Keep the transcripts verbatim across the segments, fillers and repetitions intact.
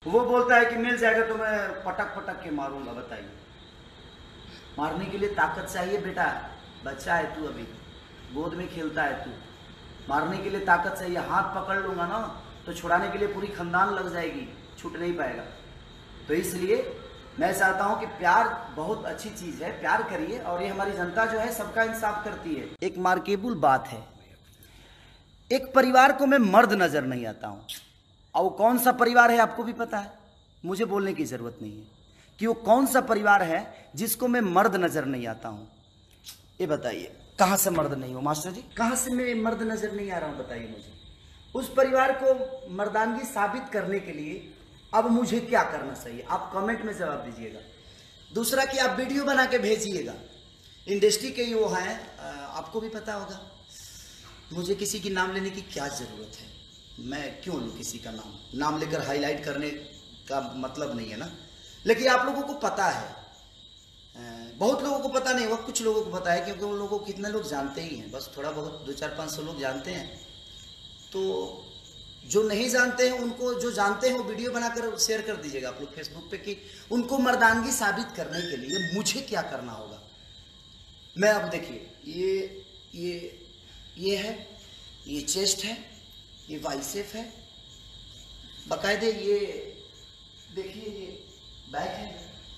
वो बोलता है कि मिल जाएगा तो मैं पटक पटक के मारूंगा। बताइए, मारने के लिए ताकत चाहिए बेटा, बच्चा है तू, अभी गोद में खेलता है तू। मारने के लिए ताकत चाहिए, हाथ पकड़ लूंगा ना तो छुड़ाने के लिए पूरी खानदान लग जाएगी, छूट नहीं पाएगा। तो इसलिए मैं चाहता हूं कि प्यार बहुत अच्छी चीज है, प्यार करिए। और ये हमारी जनता जो है सबका इंसाफ करती है। एक मार्केबल बात है, एक परिवार को मैं मर्द नजर नहीं आता हूं, और वो कौन सा परिवार है आपको भी पता है, मुझे बोलने की जरूरत नहीं है कि वो कौन सा परिवार है जिसको मैं मर्द नजर नहीं आता हूं। ये बताइए कहां से मर्द नहीं हो मास्टर जी, कहां से मैं मर्द नजर नहीं आ रहा हूं, बताइए मुझे। उस परिवार को मर्दानगी साबित करने के लिए अब मुझे क्या करना चाहिए, आप कमेंट में जवाब दीजिएगा। दूसरा कि आप वीडियो बना के भेजिएगा। इंडस्ट्री के वो हैं, आपको भी पता होगा, मुझे किसी की नाम लेने की क्या जरूरत है, मैं क्यों लूँ किसी का नाम, नाम लेकर हाईलाइट करने का मतलब नहीं है ना। लेकिन आप लोगों को पता है, बहुत लोगों को पता नहीं होगा, कुछ लोगों को पता है, क्योंकि उन लोगों को कितने लोग जानते ही हैं, बस थोड़ा बहुत दो चार पाँच सौ लोग जानते हैं। तो जो नहीं जानते हैं उनको, जो जानते हैं वो वीडियो बनाकर शेयर कर दीजिएगा आप लोग फेसबुक पे कि उनको मर्दानगी साबित करने के लिए मुझे क्या करना होगा। मैं अब देखिए, ये ये ये है, ये चेस्ट है, ये बाइसेप है, बाकायदे ये देखिए ये बैक है।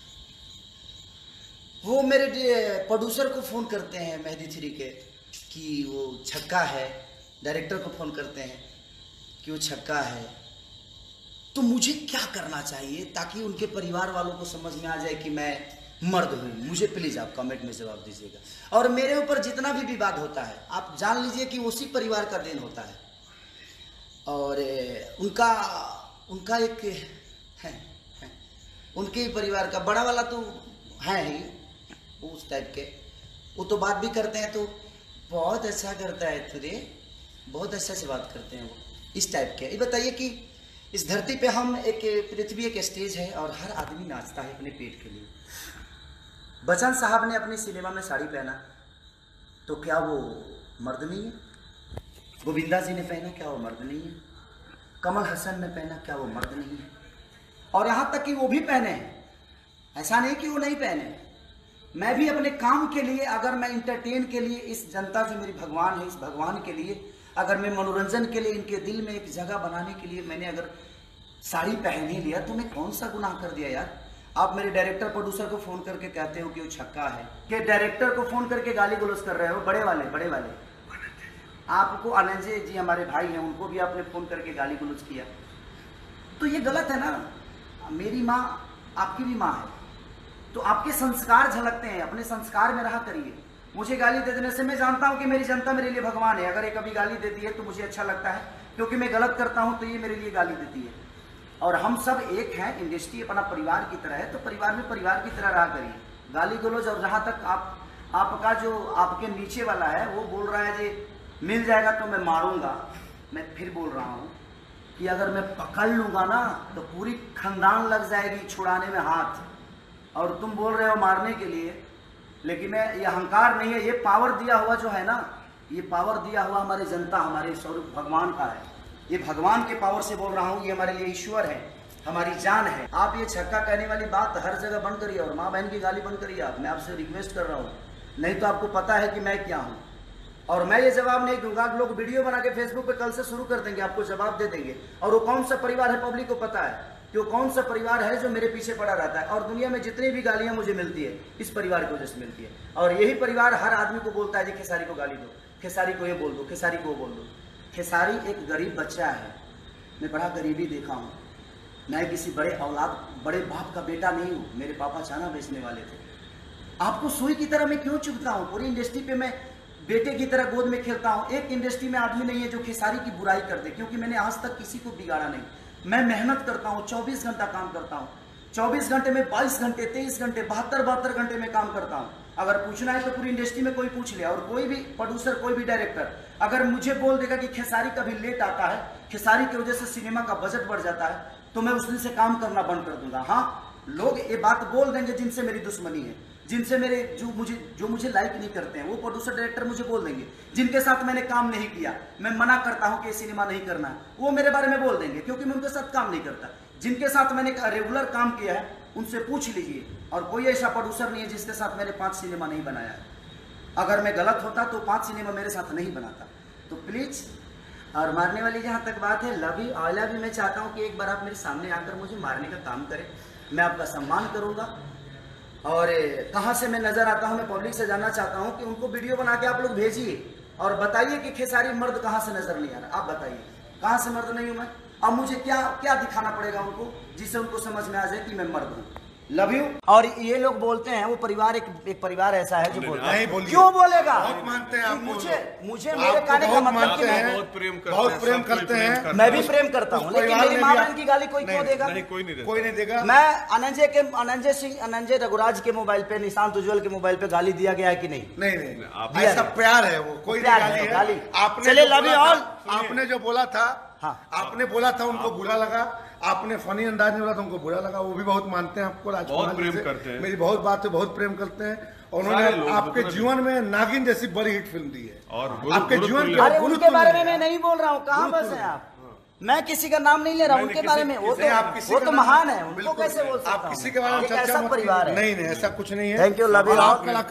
वो मेरे प्रोड्यूसर को फ़ोन करते हैं मेहदी थ्री के कि वो छक्का है, डायरेक्टर को फ़ोन करते हैं कि वो छक्का है। तो मुझे क्या करना चाहिए ताकि उनके परिवार वालों को समझ में आ जाए कि मैं मर्द हूँ, मुझे प्लीज़ आप कमेंट में जवाब दीजिएगा। और मेरे ऊपर जितना भी विवाद होता है आप जान लीजिए कि उसी परिवार का देन होता है, और उनका उनका एक है, है उनके परिवार का बड़ा वाला तो है ही उस टाइप के, वो तो बात भी करते हैं तो बहुत अच्छा करता है तुझे, बहुत अच्छा से बात करते हैं वो, इस टाइप के। ये बताइए कि इस धरती पे हम एक पृथ्वी एक स्टेज है और हर आदमी नाचता है अपने पेट के लिए। बच्चन साहब ने अपनी सिनेमा में साड़ी पहना तो क्या वो मर्द नहीं है? गोविंदा जी ने पहना, क्या वो मर्द नहीं है? कमल हसन ने पहना, क्या वो मर्द नहीं है? और यहाँ तक कि वो भी पहने हैं, ऐसा नहीं कि वो नहीं पहने। मैं भी अपने काम के लिए, अगर मैं इंटरटेन के लिए, इस जनता जो मेरी भगवान है, इस भगवान के लिए, अगर मैं मनोरंजन के लिए, इनके दिल में एक जगह बनाने के लिए मैंने अगर साड़ी पहन ही लिया तो मैं कौन सा गुनाह कर दिया यार। आप मेरे डायरेक्टर प्रोड्यूसर को फोन करके कहते हो कि वो छक्का है, कि डायरेक्टर को फोन करके गाली गलौज कर रहे हो, बड़े वाले बड़े वाले आपको, अनंजय जी हमारे भाई हैं, उनको भी आपने फोन करके गाली गलौज किया, तो ये गलत है ना। मेरी माँ आपकी भी माँ है, तो आपके संस्कार झलकते हैं, अपने संस्कार में रहा करिए। मुझे गाली दे देने से, मैं जानता हूं कि मेरी जनता मेरे लिए भगवान है, अगर ये कभी गाली देती है तो मुझे अच्छा लगता है, क्योंकि मैं गलत करता हूं तो ये मेरे लिए गाली देती है। और हम सब एक हैं, इंडस्ट्री अपना परिवार की तरह है, तो परिवार में परिवार की तरह रहा करिए। गाली गलौज, और जहाँ तक आप आपका जो आपके नीचे वाला है वो बोल रहा है जी मिल जाएगा तो मैं मारूंगा, मैं फिर बोल रहा हूँ कि अगर मैं पकड़ लूंगा ना तो पूरी खानदान लग जाएगी छुड़ाने में हाथ, और तुम बोल रहे हो मारने के लिए। लेकिन मैं, ये अहंकार नहीं है, ये पावर दिया हुआ जो है ना, ये पावर दिया हुआ हमारे जनता, हमारे स्वरूप भगवान का है। ये भगवान के पावर से बोल रहा हूँ, ये हमारे लिए ईश्वर है, हमारी जान है। आप ये छक्का कहने वाली बात हर जगह बंद करिए, और माँ बहन की गाली बंद करिए। आप, मैं आपसे रिक्वेस्ट कर रहा हूँ, नहीं तो आपको पता है कि मैं क्या हूँ। और मैं ये जवाब नहीं दूंगा, लोग वीडियो बना के फेसबुक पे कल से शुरू कर देंगे, आपको जवाब दे देंगे। और वो कौन सा परिवार है पब्लिक को पता है कि वो कौन सा परिवार है जो मेरे पीछे पड़ा रहता है। और दुनिया में जितनी भी गालियां मुझे मिलती है इस परिवार की वजह से मिलती है, और यही परिवार हर आदमी को बोलता है जी खेसारी को गाली दो, खेसारी को ये बोल दो, खेसारी को वो बोल दो। खेसारी एक गरीब बच्चा है, मैं बड़ा गरीबी देखा हूँ, मैं किसी बड़े औलाद बड़े बाप का बेटा नहीं हूँ, मेरे पापा चना बेचने वाले थे। आपको सुई की तरह मैं क्यों चुभता हूँ? पूरी इंडस्ट्री पे मैं बेटे की तरह गोद में खेलता हूँ। एक इंडस्ट्री में आदमी नहीं है जो खेसारी की बुराई कर दे, क्योंकि मैंने आज तक किसी को बिगाड़ा नहीं। मैं मेहनत करता हूँ, चौबीस घंटा काम करता हूँ, चौबीस घंटे में बाईस घंटे, तेईस घंटे, बहत्तर बहत्तर घंटे में काम करता हूँ। अगर पूछना है तो पूरी इंडस्ट्री में कोई पूछ लिया, और कोई भी प्रोड्यूसर, कोई भी डायरेक्टर अगर मुझे बोल देगा कि खेसारी कभी लेट आता है, खेसारी की वजह से सिनेमा का बजट बढ़ जाता है, तो मैं उस दिन से काम करना बंद कर दूंगा। हाँ, लोग ये बात बोल देंगे जिनसे मेरी दुश्मनी है, जिनसे मेरे जो मुझे जो मुझे लाइक नहीं करते हैं, वो प्रोड्यूसर डायरेक्टर मुझे बोल देंगे। जिनके साथ मैंने काम नहीं किया, मैं मना करता हूं कि सिनेमा नहीं करना है, वो मेरे बारे में बोल देंगे, क्योंकि मैं उनके साथ काम नहीं करता। जिनके साथ मैंने रेगुलर काम किया है उनसे पूछ लीजिए, और कोई ऐसा प्रोड्यूसर नहीं है जिसके साथ मैंने पांच सिनेमा नहीं बनाया है। अगर मैं गलत होता तो पांच सिनेमा मेरे साथ नहीं बनाता। तो प्लीज, और मारने वाली जहाँ तक बात है, love you I love you, मैं चाहता हूँ कि एक बार आप मेरे सामने आकर मुझे मारने का काम करें, मैं आपका सम्मान करूँगा। और कहाँ से मैं नजर आता हूँ मैं पब्लिक से जानना चाहता हूँ कि उनको वीडियो बना के आप लोग भेजिए और बताइए कि खेसारी मर्द कहाँ से नजर नहीं आ रहा। आप बताइए कहाँ से मर्द नहीं हूँ मैं? अब मुझे क्या क्या दिखाना पड़ेगा उनको जिससे उनको समझ में आ जाए कि मैं मर्द हूँ। Love you. और ये लोग बोलते हैं वो परिवार एक एक परिवार ऐसा है जो बोलता है, क्यों बोलेगा? बहुत मानते हैं आप, मुझे मुझे मेरे कहने का मतलब कि मैं बहुत प्रेम करते बहुत प्रेम करते हैं, मैं भी प्रेम करता हूँ, लेकिन मेरी माँ बहन की गाली कोई क्यों देगा? कोई नहीं कोई नहीं देगा। मैं अनंजय के अनंजय सिंह अनंजय रघुराज के मोबाइल पे, निशांत उज्ज्वल के मोबाइल पे गाली दिया गया है कि नहीं? नहीं नहीं, ऐसा प्यार है, वो कोई नहीं गाली। आपने लव यू ऑल, आपने जो बोला था, हाँ आपने बोला था उनको बुरा लगा, आपने फनी अंदाज में बोला था उनको बुरा लगा। वो भी बहुत मानते हैं आपको, बहुत प्रेम करते हैं, मेरी बहुत बात है, बहुत प्रेम करते हैं। उन्होंने आपके जीवन में नागिन जैसी बड़ी हिट फिल्म दी है और आपके जीवन के। अरे उनके बारे में मैं नहीं बोल रहा हूँ, कहाँ बस है आप? मैं किसी का नाम नहीं ले रहा, उनके बारे में। वो तो वो तो महान है, उनको कैसे बोल सकता हूँ? आप किसी के बारे में ऐसा परिवार है। नहीं नहीं, ऐसा कुछ नहीं है। Thank you, love you.